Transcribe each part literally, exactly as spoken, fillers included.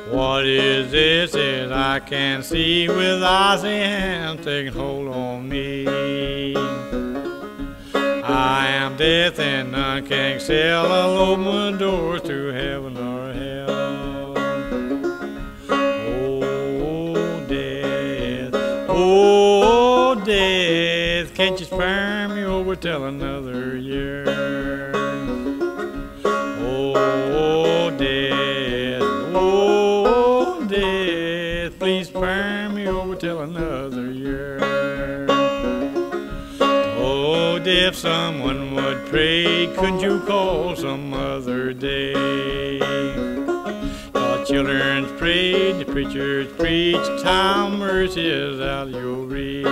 What is this that I can see with eyes and hands taking hold on me? I am death and none can excel. I'll open the doors to heaven or hell. Oh, death, oh, death, can't you spare me over till another year? Oh, death, oh, death, please spare me over till another year. Oh, if someone would pray, couldn't you call some other day? The children's prayed, the preachers preached, time mercy is out of your reach.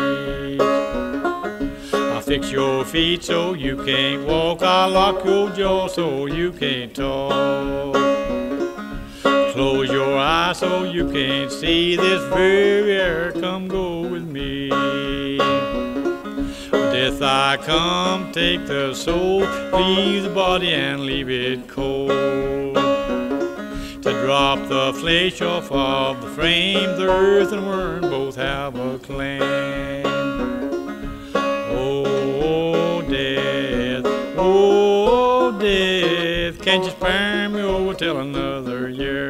I'll fix your feet so you can't walk, I'll lock your jaw so you can't talk. Close your eyes so you can't see this very air, come go with me. Death I come, take the soul, leave the body and leave it cold. To drop the flesh off of the frame, the earth and worm both have a claim. Oh, death, oh, death, can't you spare me over till another year?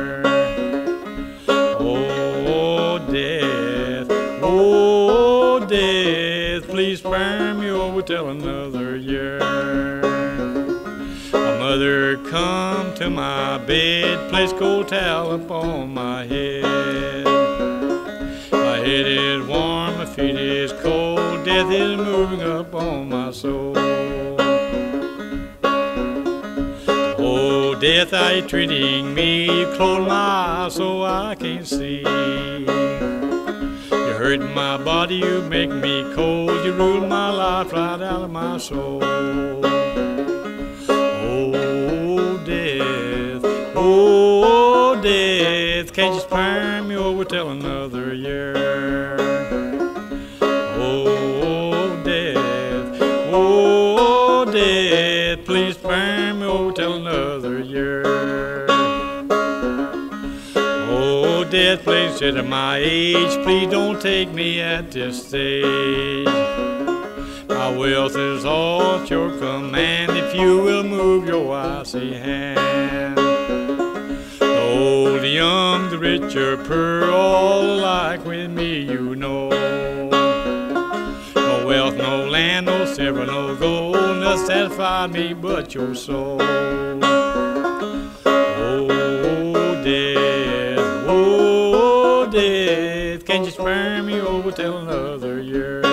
Oh, death, oh, death, please spare me over till another year. A mother come to my bed, place cold towel upon my head. My head is warm, my feet is cold, death is moving up on my soul. Oh, death, how you treating me? You close my eyes so I can't see. You hurt my body, you make me cold, you rule my life right out of my soul. Oh, death, oh, death, can't you spare me over till another year? Oh, death, oh, death, please spare me over till another year. Oh, death, please sit at my age, please don't take me at this stage. My wealth is all at your command, if you will move your icy hand. The old, the young, the rich or poor, all alike with me, you know. No wealth, no land, no silver, no gold, nothing satisfied me but your soul. Oh, death, oh, death, can't you spare me over till another year?